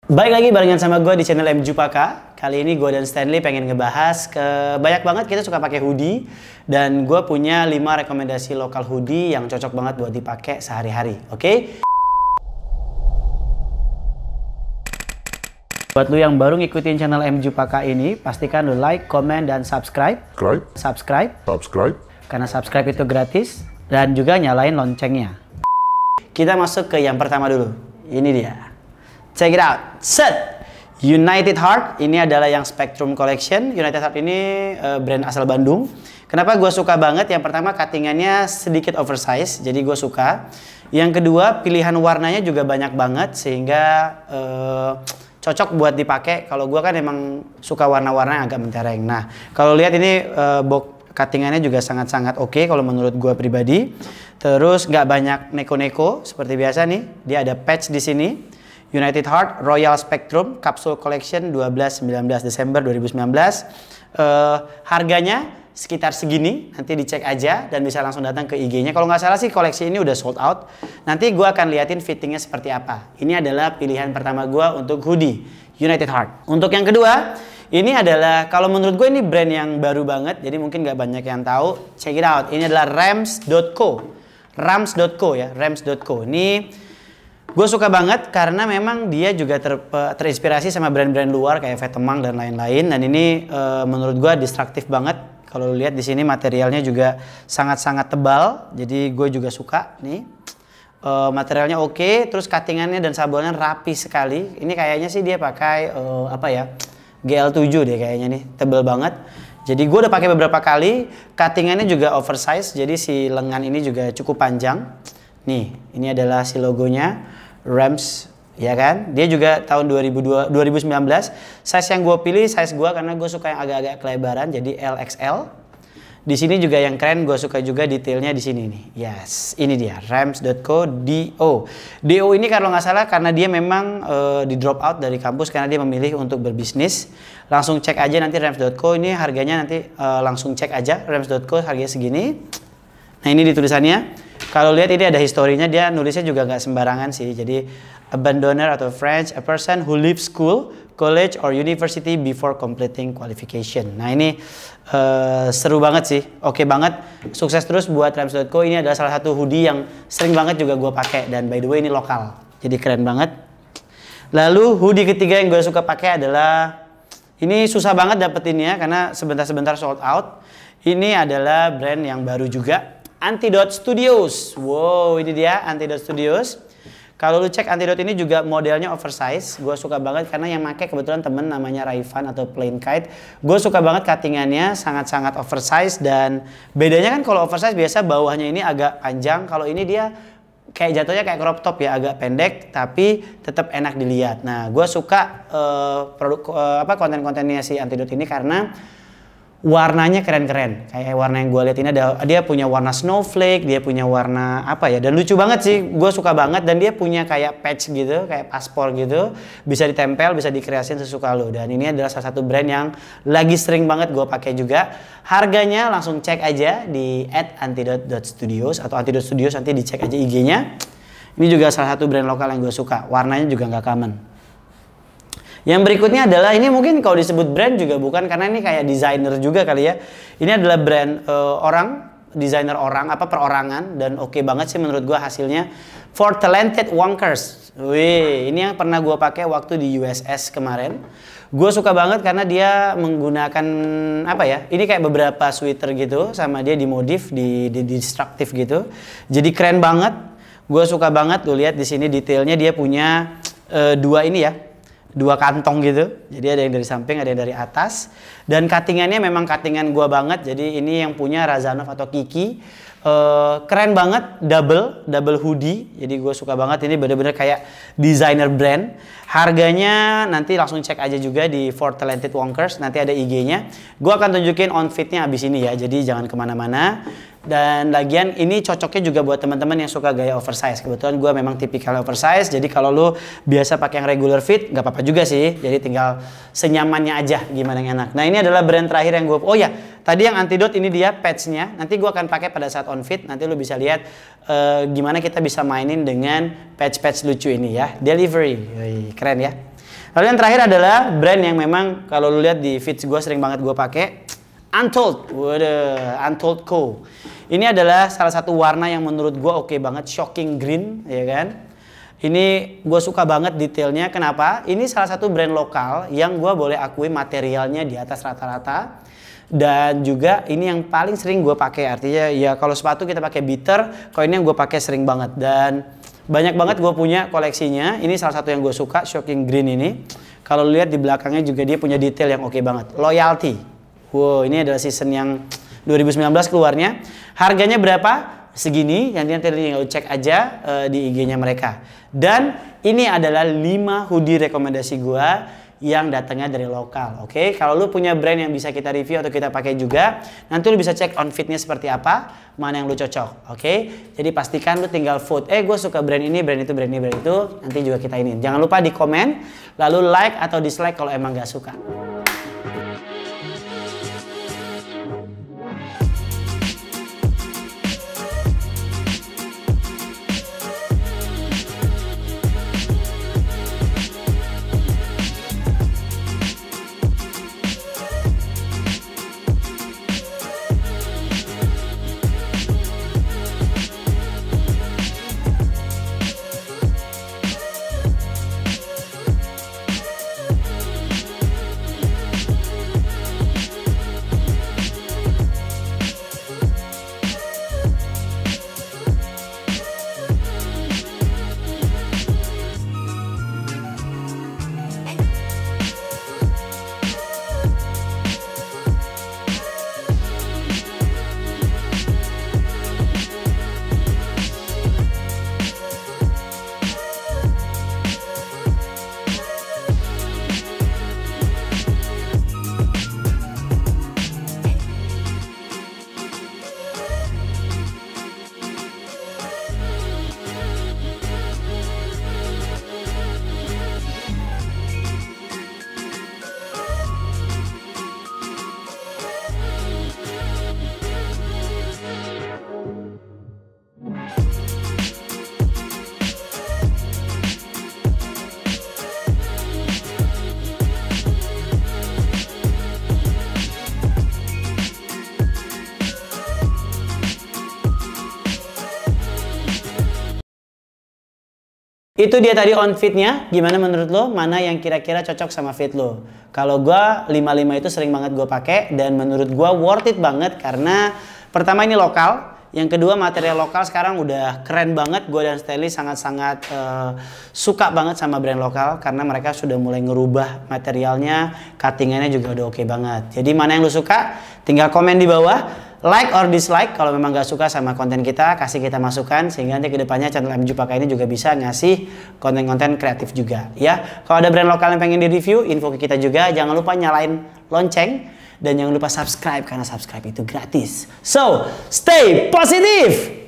Baik lagi barengan sama gue di channel M Jupaka. Kali ini gue dan Stanley pengen ngebahas banyak banget kita suka pakai hoodie. Dan gue punya 5 rekomendasi lokal hoodie yang cocok banget buat dipakai sehari-hari. Oke? Buat lu yang baru ngikutin channel M Jupaka ini, pastikan lu like, comment, dan subscribe. Subscribe. Karena subscribe itu gratis. Dan juga nyalain loncengnya. Kita masuk ke yang pertama dulu. Ini dia. Check it out. Set. United Heart. Ini adalah yang Spectrum Collection. United Heart ini brand asal Bandung. Kenapa gue suka banget? Yang pertama, cuttingannya sedikit oversize. Jadi gue suka. Yang kedua, pilihan warnanya juga banyak banget. Sehingga cocok buat dipakai. Kalau gue kan emang suka warna-warna yang agak mentereng. Nah, kalau lihat ini cuttingannya juga sangat-sangat oke kalau menurut gue pribadi. Terus nggak banyak neko-neko seperti biasa nih. Dia ada patch di sini. United Heart Royal Spectrum Capsule Collection 12-19 Desember 2019. Harganya sekitar segini, nanti dicek aja dan bisa langsung datang ke IG-nya. Kalau nggak salah sih koleksi ini udah sold out. Nanti gue akan liatin fittingnya seperti apa. Ini adalah pilihan pertama gue untuk hoodie United Heart. Untuk yang kedua, ini adalah kalau menurut gue ini brand yang baru banget, jadi mungkin nggak banyak yang tahu. Check it out. Ini adalah Rams.co. Rams.co ya, Rams.co. Ini gue suka banget karena memang dia juga terinspirasi sama brand-brand luar kayak Vetemang dan lain-lain. Dan ini menurut gue distraktif banget. Kalau lihat di sini materialnya juga sangat-sangat tebal. Jadi gue juga suka nih. Materialnya oke, terus cuttingannya dan sablonnya rapi sekali. Ini kayaknya sih dia pakai apa ya? GL7 deh kayaknya nih, tebal banget. Jadi gue udah pakai beberapa kali. Cuttingannya juga oversize. Jadi si lengan ini juga cukup panjang. Nih, ini adalah si logonya. Rams, ya kan? Dia juga tahun 2019. Size yang gue pilih size gue karena gue suka yang agak-agak kelebaran, jadi LXL. Di sini juga yang keren, gue suka juga detailnya di sini nih. Yes, ini dia Rams.co DO. DO ini kalau nggak salah karena dia memang di drop out dari kampus karena dia memilih untuk berbisnis. Langsung cek aja nanti Rams.co ini harganya nanti langsung cek aja Rams.co harganya segini. Nah ini di tulisannya. Kalau lihat ini ada historinya, dia nulisnya juga nggak sembarangan sih. Jadi abandoner atau French, a person who leaves school, college or university before completing qualification. Nah ini seru banget sih, oke banget. Sukses terus buat Rams.co. Ini adalah salah satu hoodie yang sering banget juga gue pakai dan by the way ini lokal, jadi keren banget. Lalu hoodie ketiga yang gue suka pakai adalah ini susah banget dapetinnya karena sebentar-sebentar sold out. Ini adalah brand yang baru juga. Antidot Studios. Wow, ini dia Antidot Studios. Kalau lu cek Antidot ini juga modelnya oversize. Gue suka banget karena yang pakai kebetulan temen namanya Raivan atau Plain Kite. Gue suka banget cuttingannya sangat-sangat oversize dan bedanya kan kalau oversize biasa bawahnya ini agak panjang. Kalau ini dia kayak jatuhnya kayak crop top ya, agak pendek tapi tetap enak dilihat. Nah, gue suka konten-kontennya si Antidot ini karena warnanya keren-keren. Kayak warna yang gue lihat ini dia punya warna snowflake, dia punya warna apa ya, dan lucu banget sih, gue suka banget. Dan dia punya kayak patch gitu, kayak paspor gitu, bisa ditempel, bisa dikreasin sesuka lo. Dan ini adalah salah satu brand yang lagi sering banget gue pakai juga. Harganya langsung cek aja di @antidot.studios atau Antidot Studios, nanti dicek aja IG-nya. Ini juga salah satu brand lokal yang gue suka, warnanya juga nggak common. Yang berikutnya adalah ini mungkin kalau disebut brand juga bukan karena ini kayak desainer juga kali ya. Ini adalah brand desainer orang perorangan dan oke banget sih menurut gua hasilnya. For Talented Wonkers. Wih, ini yang pernah gua pakai waktu di USS kemarin. Gue suka banget karena dia menggunakan apa ya? Ini kayak beberapa sweater gitu sama dia dimodif, di destruktif gitu. Jadi keren banget. Gue suka banget. Lu lihat di sini detailnya dia punya dua kantong gitu, jadi ada yang dari samping, ada yang dari atas, dan cuttingannya memang cuttingan gua banget. Jadi ini yang punya Razanov atau Kiki, keren banget, double hoodie. Jadi gue suka banget, ini bener-bener kayak designer brand. Harganya nanti langsung cek aja juga di For Talented Wonkers, nanti ada IG-nya. Gue akan tunjukin outfitnya abis ini ya, jadi jangan kemana-mana. Dan lagian ini cocoknya juga buat teman-teman yang suka gaya oversize. Kebetulan gue memang tipikal oversize, jadi kalau lu biasa pakai yang regular fit nggak apa-apa juga sih. Jadi tinggal senyamannya aja gimana yang enak. Nah ini adalah brand terakhir yang gue, oh ya tadi yang Antidot ini dia patchnya. Nanti gue akan pakai pada saat on fit. Nanti lu bisa lihat gimana kita bisa mainin dengan patch-patch lucu ini ya. Delivery, keren ya. Lalu yang terakhir adalah brand yang memang kalau lu lihat di feeds gue sering banget gue pakai, Untold. Waduh, Untold Co. Ini adalah salah satu warna yang menurut gue oke banget, shocking green, ya kan? Ini gue suka banget detailnya. Kenapa? Ini salah satu brand lokal yang gue boleh akui materialnya di atas rata-rata. Dan juga ini yang paling sering gue pakai. Artinya ya kalau sepatu kita pakai bitter, kalau ini yang gue pakai sering banget. Dan banyak banget gue punya koleksinya. Ini salah satu yang gue suka, shocking green ini. Kalau lihat di belakangnya juga dia punya detail yang oke banget. Loyalty. Wow, ini adalah season yang 2019 keluarnya. Harganya berapa? Segini, nanti tinggal cek aja di IG-nya mereka. Dan ini adalah 5 hoodie rekomendasi gua yang datangnya dari lokal. Oke, kalau lu punya brand yang bisa kita review atau kita pakai juga, nanti lu bisa cek on fit-nya seperti apa, mana yang lu cocok. Oke, jadi pastikan lu tinggal vote. Gue suka brand ini, brand itu, brand ini, brand itu. Nanti juga kita ini. Jangan lupa di komen, lalu like atau dislike kalau emang gak suka. Itu dia tadi on fit-nya. Gimana menurut lo? Mana yang kira-kira cocok sama fit lo? Kalau gua 55 itu sering banget gue pakai dan menurut gua worth it banget karena pertama ini lokal, yang kedua material lokal sekarang udah keren banget. Gue dan Stanley sangat-sangat suka banget sama brand lokal karena mereka sudah mulai ngerubah materialnya, cuttingannya juga udah oke banget. Jadi mana yang lo suka? Tinggal komen di bawah. Like or dislike kalau memang gak suka sama konten kita, kasih kita masukan sehingga nanti kedepannya channel MJ Pakai ini juga bisa ngasih konten-konten kreatif juga ya. Kalau ada brand lokal yang pengen di review, info ke kita juga. Jangan lupa nyalain lonceng dan jangan lupa subscribe karena subscribe itu gratis. So, stay positive!